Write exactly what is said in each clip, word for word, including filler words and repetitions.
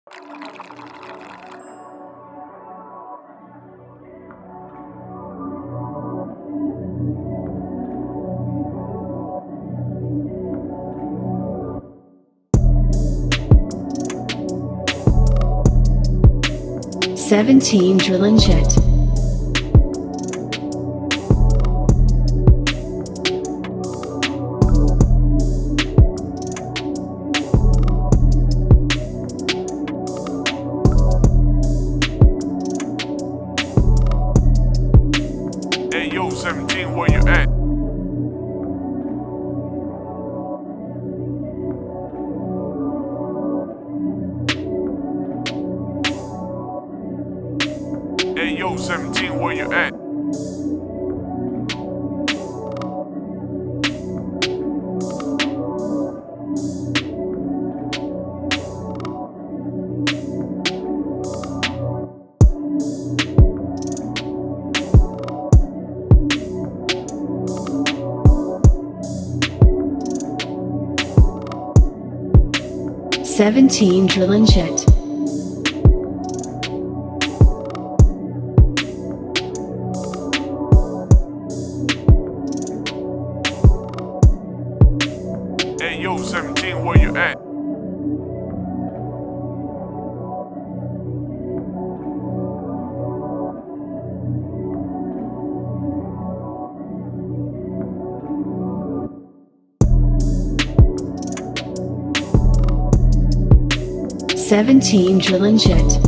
seventeen drilling jet. Hey yo, seventeen, where you at? Hey yo, seventeen, where you at? seventeen drilling jet. Hey yo, seventeen, where you at? seventeen drilling jet.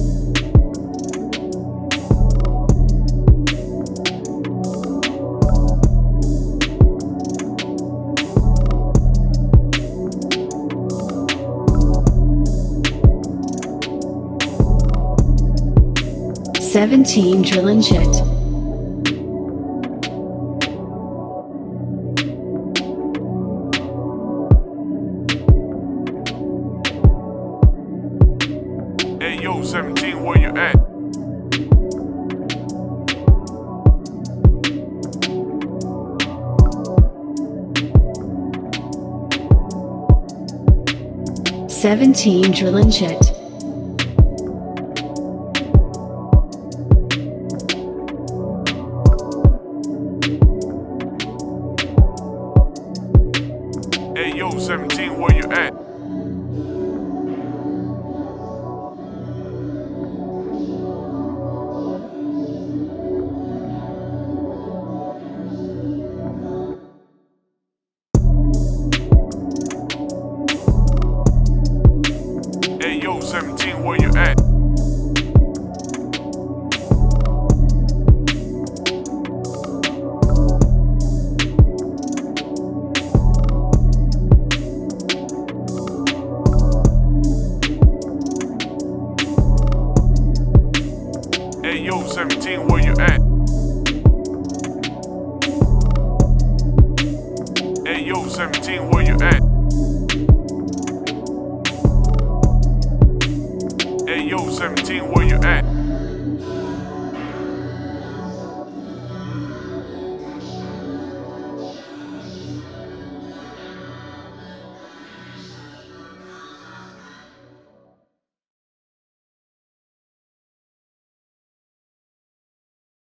seventeen drilling jet. Hey yo, seventeen, where you at? seventeen drilling jet. Hey yo, seventeen, where you at? Hey yo, seventeen, where you at? Hey yo, seventeen, where you at? Hey yo, seventeen, where you at? Hey yo, seventeen, where you at?